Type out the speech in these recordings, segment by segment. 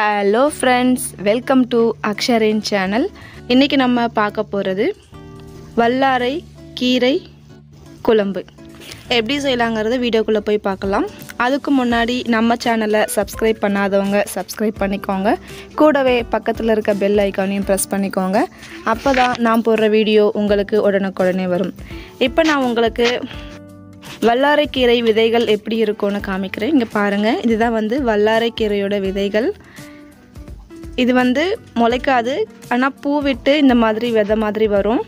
Hello friends, welcome to Aksaren channel. இன்னைக்கு நம்ம பார்க்க போறது வல்லாரை கீரை குழம்பு. எப்படி செய்யலாம்ங்கறத வீடியோக்குள்ள போய் பார்க்கலாம். அதுக்கு முன்னாடி நம்ம சேனலை சப்ஸ்கிரைப் பண்ணாதவங்க சப்ஸ்கிரைப் பண்ணிக்கோங்க. கூடவே பக்கத்துல இருக்க பெல் ஐகானையும் பிரஸ் பண்ணிக்கோங்க. அப்பதான் நான் போடுற வீடியோ உங்களுக்கு உடனுக்குடனே வரும். இப்போ நான் உங்களுக்கு வல்லாரைக்கீரை விதைகள் எப்படி இருக்கும்னு காமிக்கிறேன். இங்க பாருங்க, இதுதான் வந்து வல்லாரைக்கீரையோட விதைகள். இது வந்து முளைக்காது, ஆனா பூ விட்டு இந்த மாதிரி விதை மாதிரி வரும்.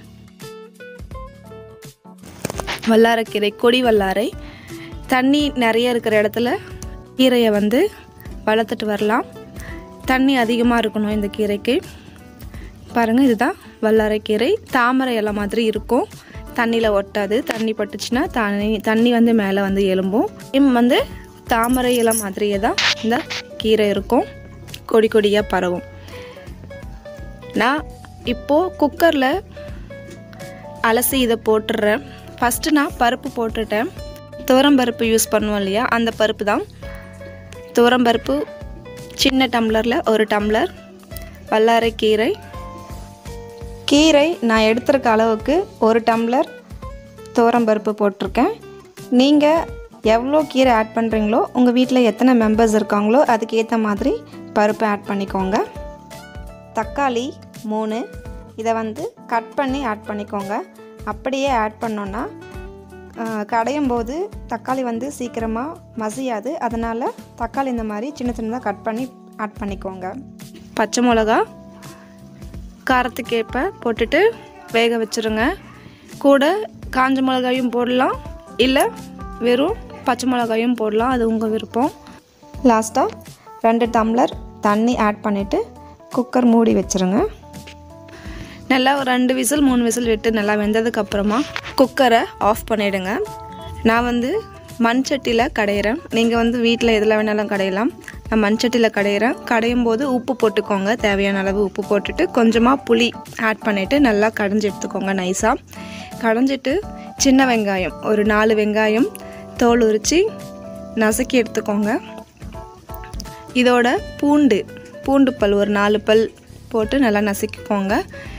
வல்லாரைக்கீரை கொடி வல்லாரை. தண்ணி நிறைய இருக்கிற இடத்துல கீரையை வந்து வளர்த்துட்டு வரலாம். தண்ணி அதிகமாக இருக்கணும் இந்த கீரைக்கு. பாருங்க, இதுதான் வல்லாரைக்கீரை. தாமரை இலை மாதிரி இருக்கும், தண்ணியில் ஒட்டாது. தண்ணி பட்டுச்சுன்னா தண்ணி வந்து மேலே வந்து எலும்பும். வந்து தாமரை இலை மாதிரியே தான் இந்த கீரை இருக்கும், கொடி கொடியாக பரவும். நான் இப்போது குக்கரில் அலசி இதை போட்டுடுறேன். ஃபஸ்ட்டு நான் பருப்பு போட்டுட்டேன். துவரம்பருப்பு யூஸ் பண்ணுவோம் இல்லையா, அந்த பருப்பு தான். துவரம்பருப்பு சின்ன டம்ளரில் 1 டம்ளர். வல்லாரைக்கீரை கீரை நான் எடுத்துருக்க அளவுக்கு 1 டம்ளர் துவரம்பருப்பு போட்டிருக்கேன். நீங்கள் எவ்வளோ கீரை ஆட் பண்ணுறீங்களோ, உங்கள் வீட்டில் எத்தனை மெம்பர்ஸ் இருக்காங்களோ அதுக்கு ஏற்ற மாதிரி பருப்பு ஆட் பண்ணிக்கோங்க. தக்காளி 3, இதை வந்து கட் பண்ணி ஆட் பண்ணிக்கோங்க. அப்படியே ஆட் பண்ணோன்னா கடையும் போது தக்காளி வந்து சீக்கிரமாக மசியாது. அதனால் தக்காளி இந்த மாதிரி சின்ன சின்னதாக கட் பண்ணி ஆட் பண்ணிக்கோங்க. பச்சை மிளகா காரத்துக்கேற்ப போட்டுட்டு வேக வச்சுருங்க. கூட காஞ்ச மிளகாயும் போடலாம், இல்லை வெறும் பச்சை மிளகாயும் போடலாம், அது உங்கள் விருப்பம். லாஸ்ட்டாக 2 டம்ளர் தண்ணி ஆட் பண்ணிவிட்டு குக்கர் மூடி வச்சுருங்க. நல்லா ஒரு 2 விசில் 3 விசில் விட்டு நல்லா வெந்ததுக்கப்புறமா குக்கரை ஆஃப் பண்ணிவிடுங்க. நான் வந்து மண் சட்டியில் கடையிறேன். நீங்கள் வந்து வீட்டில் எதில் வேணாலும் கடையலாம். நான் மண் சட்டியில் கடையிறேன். கடையும் போது உப்பு போட்டுக்கோங்க, தேவையான அளவு உப்பு போட்டுட்டு கொஞ்சமாக புளி ஆட் பண்ணிவிட்டு நல்லா கடைஞ்சி எடுத்துக்கோங்க. நைஸாக கடைஞ்சிட்டு சின்ன வெங்காயம் ஒரு 4 வெங்காயம் தோல் உரித்து நசுக்கி எடுத்துக்கோங்க. இதோட பூண்டு பல் ஒரு 4 பல் போட்டு நல்லா நசுக்கிக்கோங்க.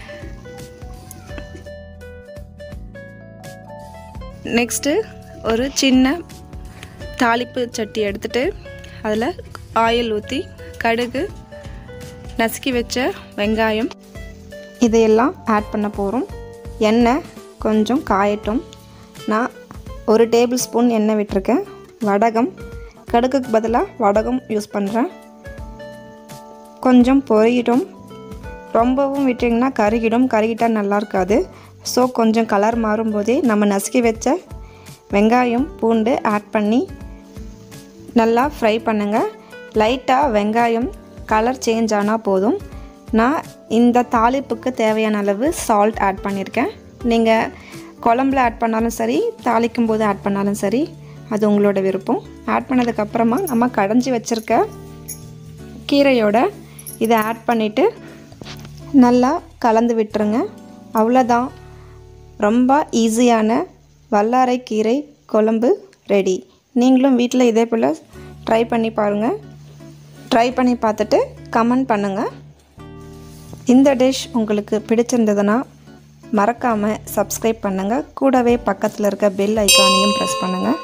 நெக்ஸ்ட்டு ஒரு சின்ன தாளிப்பு சட்டி எடுத்துகிட்டு அதில் ஆயில் ஊற்றி கடுகு, நசுக்கி வச்ச வெங்காயம் இதையெல்லாம் ஆட் பண்ண போகிறோம். எண்ணெய் கொஞ்சம் காயட்டும். நான் 1 டேபிள் ஸ்பூன் எண்ணெய் விட்டுருக்கேன். வடகம், கடுகுக்கு பதிலாக வடகம் யூஸ் பண்ணுறேன். கொஞ்சம் பொரியட்டும். ரொம்பவும் விட்டிங்கன்னா கருகிட்டால் நல்லா இருக்காது. ஸோ கொஞ்சம் கலர் மாறும்போதே நம்ம நசுக்கி வச்ச வெங்காயம் பூண்டு ஆட் பண்ணி நல்லா ஃப்ரை பண்ணுங்கள். லைட்டாக வெங்காயம் கலர் சேஞ்ச் ஆனால் போதும். நான் இந்த தாளிப்புக்கு தேவையான அளவு சால்ட் ஆட் பண்ணியிருக்கேன். நீங்கள் குழம்புல ஆட் பண்ணாலும் சரி, தாளிக்கும் போது ஆட் பண்ணாலும் சரி, அது உங்களோட விருப்பம். ஆட் பண்ணதுக்கப்புறமா நம்ம கடைஞ்சி வச்சுருக்க கீரையோட இதை ஆட் பண்ணிவிட்டு நல்லா கலந்து விட்டுருங்க. அவ்வளோதான், ரொம்ப ஈஸியான வல்லாரைக்கீரை குழம்பு ரெடி. நீங்களும் வீட்டில் இதே போல் ட்ரை பண்ணி பாருங்கள். ட்ரை பண்ணி பார்த்துட்டு கமெண்ட் பண்ணுங்கள். இந்த டிஷ் உங்களுக்கு பிடிச்சிருந்ததுன்னா மறக்காமல் சப்ஸ்கிரைப் பண்ணுங்கள். கூடவே பக்கத்தில் இருக்க பெல் ஐக்கானையும் ப்ரெஸ் பண்ணுங்கள்.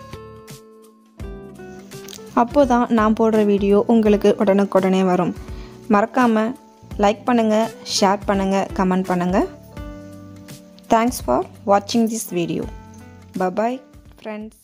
அப்போ தான் நான் போடுற வீடியோ உங்களுக்கு உடனுக்குடனே வரும். மறக்காமல் லைக் பண்ணுங்கள், ஷேர் பண்ணுங்கள், கமெண்ட் பண்ணுங்கள். Thanks for watching this video. Bye bye friends.